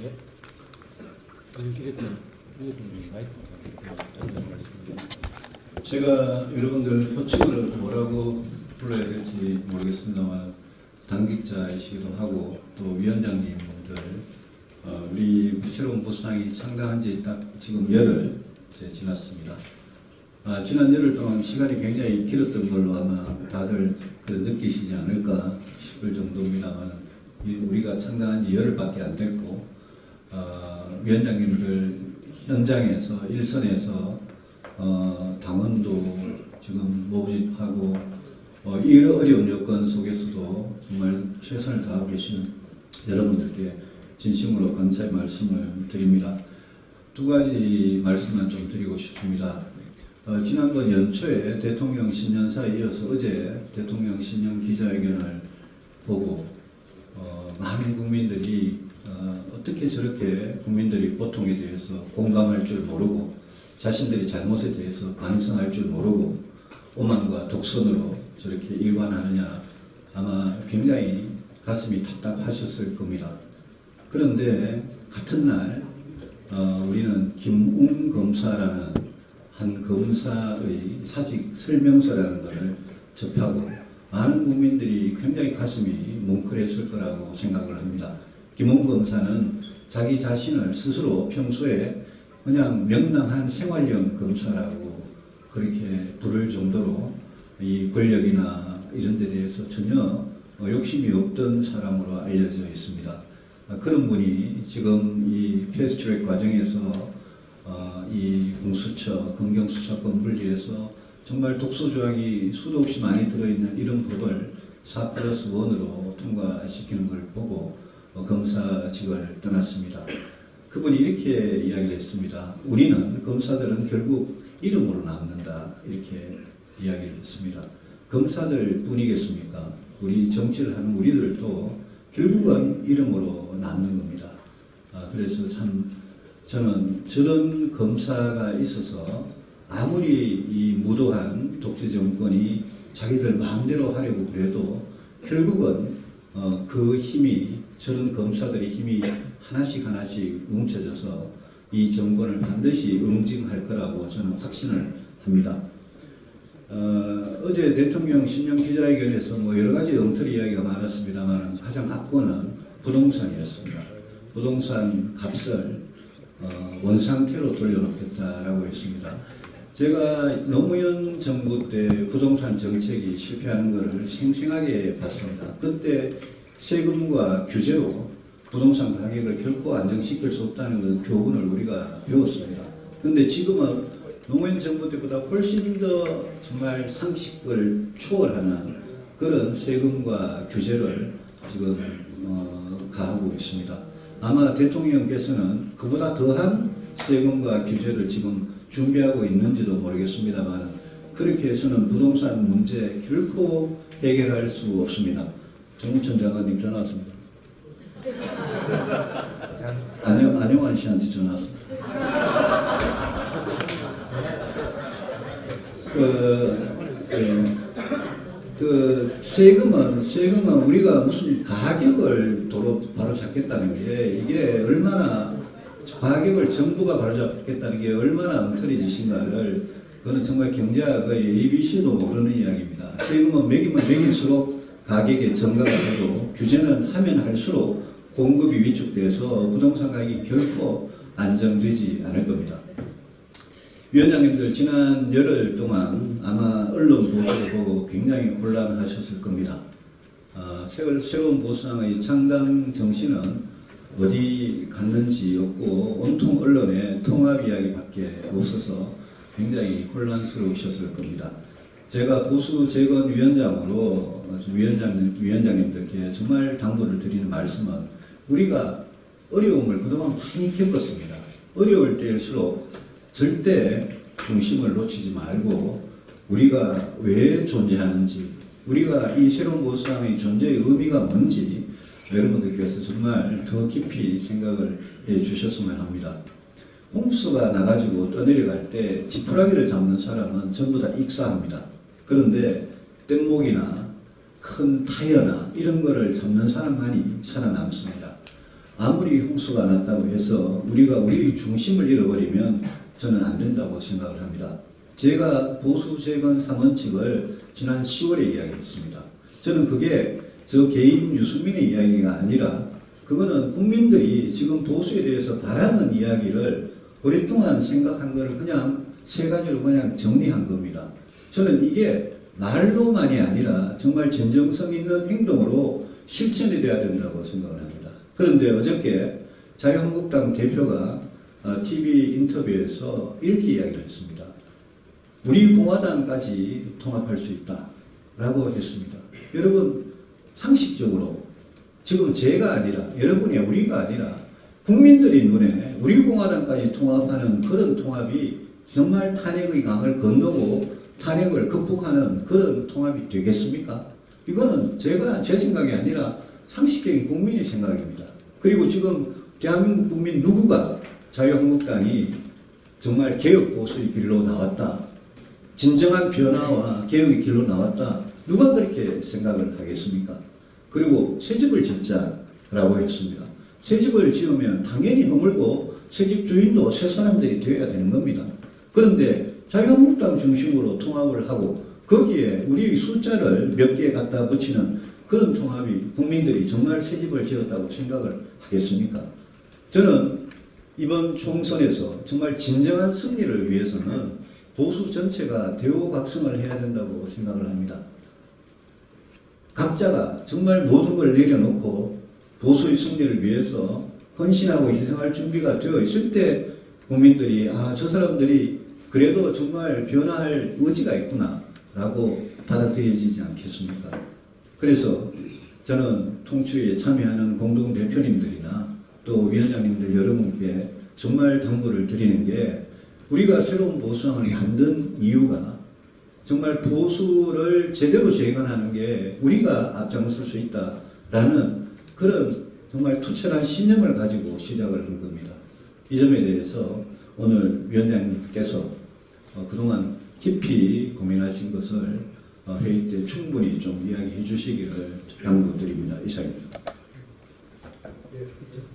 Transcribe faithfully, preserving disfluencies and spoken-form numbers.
네. 제가 여러분들 호칭을 뭐라고 불러야 될지 모르겠습니다만 당직자이시기도 하고 또 위원장님들 어, 우리 새로운 보수당이 창당한 지 딱 지금 열흘 지났습니다. 아, 지난 열흘 동안 시간이 굉장히 길었던 걸로 아마 다들 그 느끼시지 않을까 싶을 정도입니다만 우리가 창당한 지 열흘밖에 안 됐고 어, 위원장님들 현장에서 일선에서 어, 당원도 지금 모집하고 어, 이 어려운 여건 속에서도 정말 최선을 다하고 계시는 여러분들께 진심으로 감사의 말씀을 드립니다. 두 가지 말씀만 좀 드리고 싶습니다. 어, 지난번 연초에 대통령 신년사에 이어서 어제 대통령 신년 기자회견을 보고 어, 많은 국민들이 어, 어떻게 저렇게 국민들이 고통에 대해서 공감할 줄 모르고 자신들이 잘못에 대해서 반성할 줄 모르고 오만과 독선으로 저렇게 일관하느냐 아마 굉장히 가슴이 답답하셨을 겁니다. 그런데 같은 날 어, 우리는 김웅 검사라는 한 검사의 사직 설명서라는 것을 접하고 많은 국민들이 굉장히 가슴이 뭉클했을 거라고 생각을 합니다. 김웅 검사는 자기 자신을 스스로 평소에 그냥 명랑한 생활형 검사라고 그렇게 부를 정도로 이 권력이나 이런 데 대해서 전혀 욕심이 없던 사람으로 알려져 있습니다. 그런 분이 지금 이 패스트트랙 과정에서 어, 이 공수처, 검경수사권 분리해서 정말 독소 조항이 수도 없이 많이 들어있는 이런 법을 사 플러스 원으로 통과시키는 걸 보고 어, 검사직을 떠났습니다. 그분이 이렇게 이야기를 했습니다. 우리는 검사들은 결국 이름으로 남는다 이렇게 이야기를 했습니다. 검사들 뿐이겠습니까? 우리 정치를 하는 우리들도 결국은 이름으로 남는 겁니다. 아, 그래서 참 저는 저런 검사가 있어서 아무리 이 무도한 독재 정권이 자기들 마음대로 하려고 그래도 결국은 어, 그 힘이 저런 검사들의 힘이 하나씩 하나씩 뭉쳐져서 이 정권을 반드시 응징할 거라고 저는 확신을 합니다. 어, 어제 대통령 신년 기자회견에서 뭐 여러 가지 엉터리 이야기가 많았습니다만 가장 앞권은 부동산이었습니다. 부동산 값을 어, 원상태로 돌려놓겠다라고 했습니다. 제가 노무현 정부 때 부동산 정책이 실패하는 것을 생생하게 봤습니다. 그때 세금과 규제로 부동산 가격을 결코 안정시킬 수 없다는 그 교훈을 우리가 배웠습니다. 그런데 지금은 노무현 정부 때보다 훨씬 더 정말 상식을 초월하는 그런 세금과 규제를 지금 어, 가하고 있습니다. 아마 대통령께서는 그보다 더한 세금과 규제를 지금 준비하고 있는지도 모르겠습니다만 그렇게 해서는 부동산 문제 결코 해결할 수 없습니다. 정우천 장관님 전화 왔습니다. 안녕, 안영환 씨한테 전화 왔습니다. 그, 그, 그 세금은 세금은 우리가 무슨 가격을 도로 바로 잡겠다는 게 이게 얼마나 가격을 정부가 바로 잡겠다는 게 얼마나 엉터리 짓인가를 그거는 정말 경제학의 에이비씨도 모르는 이야기입니다. 세금은 매기면 매길수록 가격에 증가가 되고 규제는 하면 할수록 공급이 위축돼서 부동산 가격이 결코 안정되지 않을 겁니다. 위원장님들 지난 열흘 동안 아마 언론 보도를 보고 굉장히 곤란하셨을 겁니다. 어, 새로운 보수당의 창당 정신은 어디 갔는지 없고 온통 언론의 통합 이야기밖에 없어서 굉장히 혼란스러우셨을 겁니다. 제가 보수 재건 위원장으로 위원장, 위원장님들께 정말 당부를 드리는 말씀은 우리가 어려움을 그동안 많이 겪었습니다. 어려울 때일수록 절대 중심을 놓치지 말고 우리가 왜 존재하는지 우리가 이 새로운 보수당의 존재의 의미가 뭔지 여러분들께서 정말 더 깊이 생각을 해 주셨으면 합니다. 홍수가 나가지고 떠내려갈 때 지푸라기를 잡는 사람은 전부 다 익사합니다. 그런데 뗏목이나 큰 타이어나 이런 거를 잡는 사람만이 살아남습니다. 아무리 홍수가 났다고 해서 우리가 우리 중심을 잃어버리면 저는 안 된다고 생각을 합니다. 제가 보수 재건 삼 원칙을 지난 시월에 이야기했습니다. 저는 그게 저 개인 유승민의 이야기가 아니라 그거는 국민들이 지금 보수에 대해서 바라는 이야기를 오랫동안 생각한 것을 그냥 세 가지로 그냥 정리한 겁니다. 저는 이게 말로만이 아니라 정말 진정성 있는 행동으로 실천이 돼야 된다고 생각을 합니다. 그런데 어저께 자유한국당 대표가 티비 인터뷰에서 이렇게 이야기를 했습니다. 우리 공화당까지 통합할 수 있다라고 했습니다. 여러분 상식적으로 지금 제가 아니라 여러분이 우리가 아니라 국민들이 눈에 우리 공화당까지 통합하는 그런 통합이 정말 탄핵의 강을 건너고 탄핵을 극복하는 그런 통합이 되겠습니까? 이거는 제가 제 생각이 아니라 상식적인 국민의 생각입니다. 그리고 지금 대한민국 국민 누구가 자유한국당이 정말 개혁 보수의 길로 나왔다, 진정한 변화와 개혁의 길로 나왔다, 누가 그렇게 생각을 하겠습니까? 그리고 새집을 짓자라고 했습니다. 새집을 지으면 당연히 허물고 새집 주인도 새 사람들이 되어야 되는 겁니다. 그런데 자유한국당 중심으로 통합을 하고 거기에 우리의 숫자를 몇 개 갖다 붙이는 그런 통합이 국민들이 정말 새집을 지었다고 생각을 하겠습니까? 저는 이번 총선에서 정말 진정한 승리를 위해서는 보수 전체가 대우각성을 해야 된다고 생각을 합니다. 각자가 정말 모든 걸 내려놓고 보수의 승리를 위해서 헌신하고 희생할 준비가 되어 있을 때 국민들이 아, 저 사람들이 그래도 정말 변화할 의지가 있구나 라고 받아들여지지 않겠습니까? 그래서 저는 통추위에 참여하는 공동대표님들이나 또 위원장님들 여러분께 정말 당부를 드리는 게 우리가 새로운 보수당을 만든 이유가 정말 보수를 제대로 재건하는 게 우리가 앞장설 수 있다라는 그런 정말 투철한 신념을 가지고 시작을 한 겁니다. 이 점에 대해서 오늘 위원장님께서 어, 그동안 깊이 고민하신 것을 어, 회의 때 충분히 좀 이야기해 주시기를 당부드립니다. 이상입니다.